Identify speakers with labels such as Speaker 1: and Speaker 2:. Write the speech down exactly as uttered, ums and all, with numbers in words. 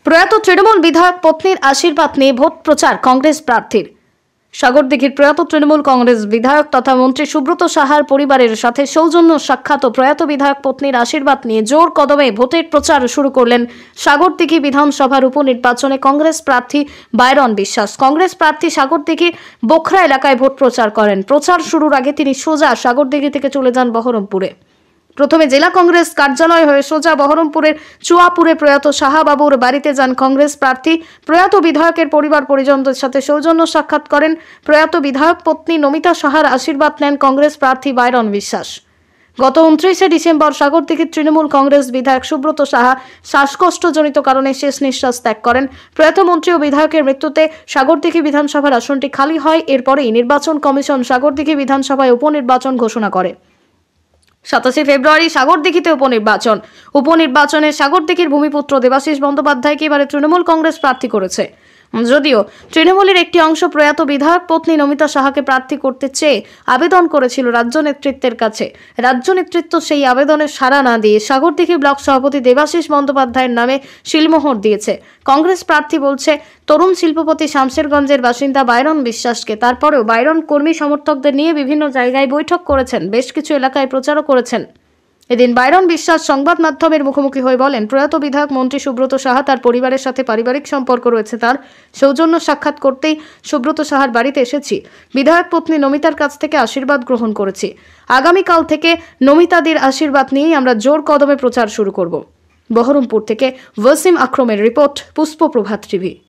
Speaker 1: প্রয়াত তৃণমূল বিধায়ক পত্নীর আশীর্বাদ নিয়ে ভোট প্রচার কংগ্রেস প্রার্থীর। সাগরদিঘির প্রয়াত তৃণমূল কংগ্রেস বিধায়ক তথা মন্ত্রী সুব্রত সাহার পরিবারের সাথে সৌজন্য সাক্ষাৎ ও প্রয়াত বিধায়ক পত্নীর আশীর্বাদ নিয়ে জোর কদমে ভোটের প্রচার শুরু করলেন সাগরদিঘি বিধানসভার উপনির্বাচনে কংগ্রেস প্রার্থী বাইরন বিশ্বাস। কংগ্রেস প্রার্থী সাগরদিঘি বোখরা এলাকায় ভোট প্রচার করেন। প্রচার শুরুর আগে তিনি সোজা সাগরদিঘি থেকে চলে যান বহরমপুরে। প্রথমে জেলা কংগ্রেস কার্যালয় হয়ে সোজা বহরমপুরের চুয়াপুরে প্রয়াত সাহাবাবুর বাড়িতে যান কংগ্রেস প্রার্থী। প্রয়াত বিধায়কের পরিবার পরিজনদের সাথে সৌজন্য সাক্ষাৎ করেন। প্রয়াত বিধায়ক পত্নী নমিতা সাহার আশীর্বাদ নেন কংগ্রেস প্রার্থী বাইরন বিশ্বাস। গত উনত্রিশে ডিসেম্বর সাগরদিঘির তৃণমূল কংগ্রেস বিধায়ক সুব্রত সাহা শ্বাসকষ্টজনিত কারণে শেষ নিঃশ্বাস ত্যাগ করেন। প্রয়াত মন্ত্রী ও বিধায়কের মৃত্যুতে সাগরদিঘি বিধানসভার আসনটি খালি হয়। এরপরেই নির্বাচন কমিশন সাগরদিঘি বিধানসভায় উপনির্বাচন ঘোষণা করে। সাতাশে ফেব্রুয়ারি সাগরদিঘিতে উপনির্বাচন। উপনির্বাচনে সাগরদিঘির ভূমিপুত্র দেবাশিস বন্দ্যোপাধ্যায়কে এবারে তৃণমূল কংগ্রেস প্রার্থী করেছে। যদিও তৃণমূলের একটি অংশ প্রয়াত বিধায়ক পত্নী নমিতা সাহাকে প্রার্থী করতে চেয়ে আবেদন করেছিল রাজ্য নেতৃত্বের কাছে। রাজ্য নেতৃত্ব সেই আবেদনের সাড়া না দিয়ে সাগরদিঘি ব্লক সভাপতি দেবাশিস বন্দ্যোপাধ্যায়ের নামে শিলমোহর দিয়েছে। কংগ্রেস প্রার্থী বলছে তরুণ শিল্পপতি শামশেরগঞ্জের বাসিন্দা বাইরন বিশ্বাসকে। তারপরেও বাইরন কর্মী সমর্থকদের নিয়ে বিভিন্ন জায়গায় বৈঠক করেছেন, বেশ কিছু এলাকায় প্রচারও করেছেন। এদিন বাইরন বিশ্বাস সংবাদ মাধ্যমের মুখোমুখি হয়ে বলেন, প্রয়াত বিধায়ক মন্ত্রী সুব্রত সাহা তার পরিবারের সাথে পারিবারিক সম্পর্ক রয়েছে। তার সৌজন্য সাক্ষাৎ করতেই সুব্রত সাহার বাড়িতে এসেছি। বিধায়ক পত্নী নমিতার কাছ থেকে আশীর্বাদ গ্রহণ করেছি। আগামীকাল থেকে নমিতাদের আশীর্বাদ নিয়েই আমরা জোর কদমে প্রচার শুরু করব। বহরমপুর থেকে ওয়াসিম আকরমের রিপোর্ট, পুষ্প প্রভাত টিভি।